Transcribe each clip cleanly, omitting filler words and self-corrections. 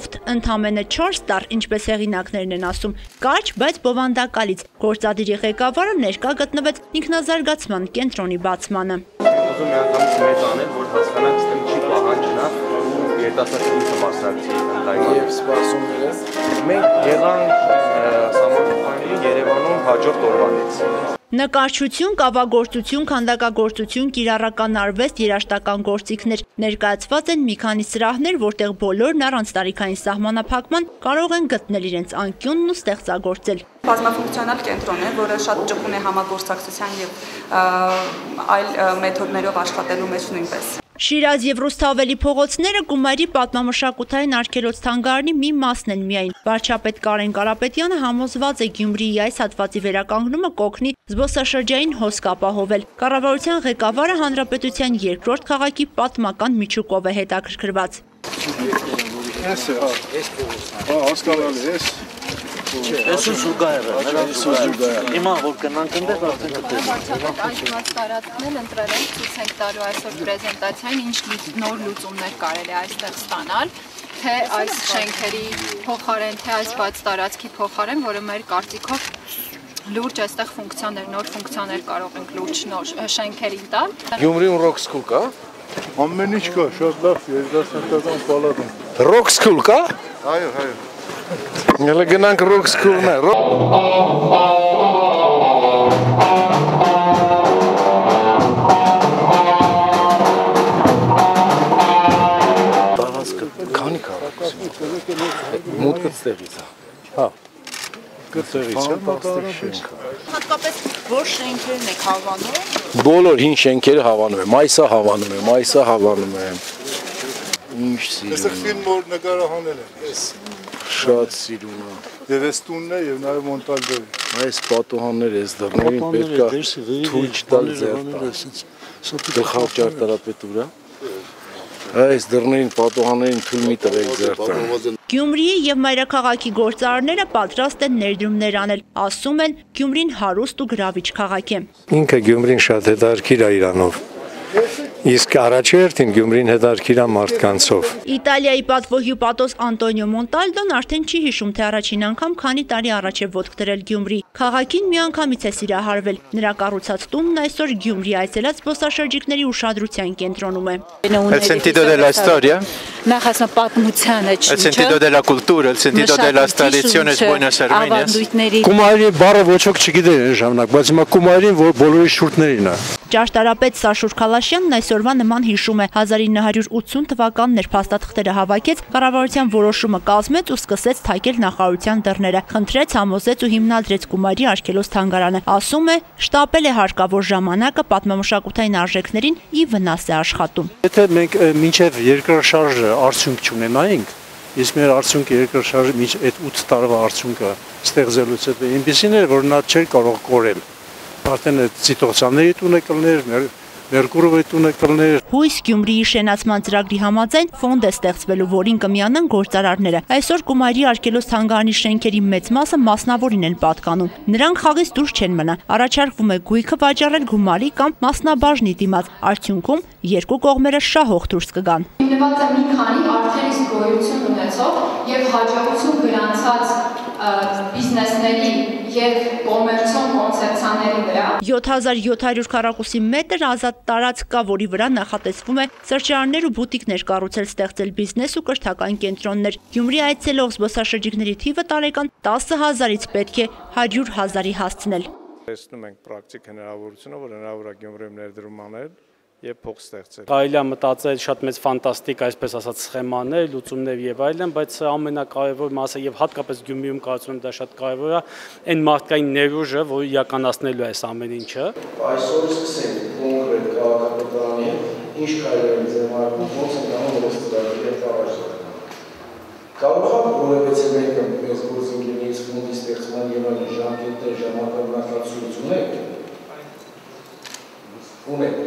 Soft, ընդամենը 4 տար, ինչպես հեղինակներն են ասում, կարճ, բայց բովանդակալից։ Գործադիրի ղեկավարը ներկա գտնվեց ինքնազարգացման կենտրոնի բացմանը։ Ուզում միանգամից մեծ անել, որ հասկանանք, թե ինչի պահանջն է երիտասարդությունը մասնակցի ընդլայնման եւ սպասումները։ Մենք եղանք համապատասխանների Երևանում հաջորդ օրվանից։ Նկարչություն, կավագործություն, քանդակագործություն, կիրառական արվեստ, երաժշտական գործիքներ ներկայացված են մի քանի սրահներ, որտեղ բոլորն առանց տարիքային սահմանափակման կարող են գտնել իրենց անկյունն ու ստեղծագործել։ Բազմաֆունկցիոնալ կենտրոն է, որը շատ ճկուն է համագործակցության եւ այլ մեթոդներով աշխատելու մեջ նույնպես։ Շիրազ եւ Ռուսթավելի փողոցները Գումարի պատմամշակութային արգելոց-թանգարանի մի մասն են միայն։ Վարչապետ Կարեն Կարապետյանը համոզված է Գյումրիի այս հատվածի վերականգնումը կօգնի զբոսաշրջային հոսք ապահովել։ Կառավարության ղեկավարը հանրապետության երկրորդ քաղաքի պատմական միջուկով է հետաքրքրված։ Ես զուգահեռ Հիմա որ կնանք ընդեղ արդեն Այս տարածքն էլ ընտրել ենք ցույց ենք տալու այսօր պրեզենտացիային ինչ նոր լուծումներ կարելի է այստեղ ստանալ, թե այս շենքերի փոխարեն, թե այս բաց տարածքի փոխարեն, որը մեր կարծիքով լուրջ այստեղ ֆունկցիաներ, նոր ֆունկցիաներ կարող ենք լուրջ նոր շենքերին տալ։ Գյումրիում ռոք սկուլ կա։ Ամեն ինչ կա, շատ լավ, երիտասարդական պալատում։ Ռոք սկուլ կա։ Այո։ Գնանք գնանք ռոք սկուլն է։ տարածքը քանի քառակուսի։ Մուտքը ստեղից է։ Հա։ Կտեղից է, բացտեղ շենք է։ Հատկապես որ շենքերն եք հավանում։ Բոլոր հին շենքերը հավանում եմ, այսա հավանում եմ, այսա հավանում եմ։ Ինչ սիրուն։ Այստեղ ֆիլմ որ նկարահանել են, էս։ Շատ սիրուն է։ Եվ այս տունն է եւ նաեւ մոնտաժը։ Այս պատուհանները այս դռներին պետք է թույլ չտալ ձեռ գլխավոր ճարտարապետուրա։ Այս դռներին պատուհաններին թույլ մի տվեք ձեռ տալ։ Գյումրիի եւ մայրաքաղաքի գործարարները պատրաստ են ներդրումներ անել, ասում են Գյումրին հարուստ ու գրավիչ քաղաք է։ Ինքը Գյումրին շատ հետաքրքիր է իրանով։ Իսկ առաջերտին Գյումրին հետաքրքիր է մարդկանցով։ Իտալիայի պատվո հյուպատոս Անտոնիո Մոնտալդոն արդեն չի հիշում, թե առաջին անգամ քանի տարի առաջ է ոտք դրել Գյումրի։ Քաղաքին միանգամից է սիրահարվել։ Նրա կառուցած տունն այսօր Գյումրի այցելած զբոսաշրջիկների ուշադրության կենտրոնում է։ El sentido de la historia, Նախ ասում պատմությանը, el sentido de la cultura, el sentido de las tradiciones buenas armenias. Կումարի բառը ոչոք չգիտեր այն ժամանակ, բայց հիմա Կումարին որ բոլորի շուրթերին է։ Ճարտարապետ Սաշուր Խալաշյանն այսօրվա նման հիշում է 1980 թվականն էր փաստաթղթերը հավաքեց, կառավարության որոշումը կազմեց ու սկսեց թակել նախարարության դռները, խնդրեց, համոզեց ու հիմնադրեց Գումարի արգելոց-թանգարանը, ասում է, շտապել է հարկավոր ժամանակը պատմամշակութային արժեքներին ի վնաս է աշխատում։ Եթե մենք մինչև երկրաշարժը արդյունք չունենայինք, իսկ մեր արդյունքը երկրաշարժը մինչ այդ 8 տարվա արդյունքը ստեղծելուց հետո այնպեսին էր, որ նա չէր կարող կորել։ Արդեն այդ Ցիտոցյանների տունը կլներ, Մերկուրովի տունը կլներ։ Հույս Գյումրիի շենացման ծրագրի համաձայն ֆոնդ է ստեղծվելու, որին կմիանան գործարարները։ Այսօր Գումարի արգելոց-թանգարանի շենքերի մեծ մասը մասնավորին են պատկանում։ Նրանք խաղից դուրս չեն մնա։ Առաջարկվում է գույքը վաճառել Գումարի կամ մասնաբաժնի դիմաց։ Արդյունքում երկու կողմերը շահող դուրս կգան։ Հիմնված է մի քանի արդեն իսկ գոյություն ունեցող եւ հաջողություն գրանցած բիզնեսների եւ կոմերցիոն կոնցեպցիաների վրա 7700 քառակուսի մետր ազատ տարածք կա, որի վրա նախատեսվում է սրճարաններ ու բուտիկներ կառուցել, ստեղծել բիզնես ու կրթական կենտրոններ։ Գյումրի այցելող զբոսաշրջիկների թիվը տարեկան 10,000-ից պետք է 100,000-ի հասցնել։ Տեսնում ենք պրակտիկ հնարավորությունը, որ հնարավոր է Գյումրիում ներդրում անել եւ փող ստեղծել։ Կարելի է մտածել շատ մեծ ֆանտաստիկ, այսպես ասած, սխեմաներ, լուծումներ եւ այլն, բայց ամենակարևոր մասը եւ հատկապես Գյումրիում կարծում եմ դա շատ կարևոր է, այն մարդկային ներուժը, որ իրականացնելու է այս ամեն ինչը։ Այսօր սկսենք կոնկրետ քաղաքապետարանի ինչ կարելի է ձեռնարկել, ոնց են անում այս ծրագրի հետ առաջ։ Կարող է որևէ մեկը մեծ գործընկերներից ֆոնդի ստեղծման եւ այլն ժամկետներ, ժամանակացույց ունեք։ Ունեք։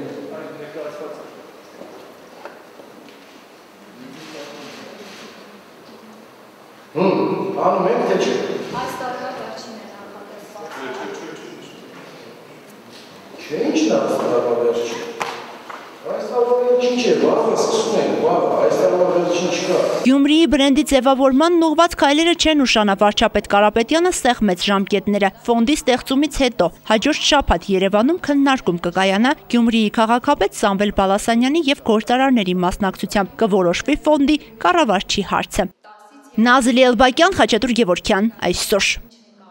Անում եք թե չէ։ Այս տարվա վերջին է նախատեսված։ Չէ, ինչն է այս տարվա վերջին։ Այս տարվա վերջին չէ, վաղը սկսում ենք, վաղը, այս տարվա վերջին չկա։ Գյումրիի բրենդի ձևավորմանն ուղղված քայլերը չեն ուշանա վարչապետ Կարապետյանը սեղմեց ժամկետները։ Ֆոնդի ստեղծումից հետո հաջորդ շաբաթ Երևանում քննարկում կկայանա Գյումրիի քաղաքապետ Սամվել Բալասանյանի եւ գործարարների մասնակցությամբ կորոշվի ֆոնդի կառավարչի հարցը։ Նազելի Էլբակյան, Խաչատուր Գևորգյան, այսօր։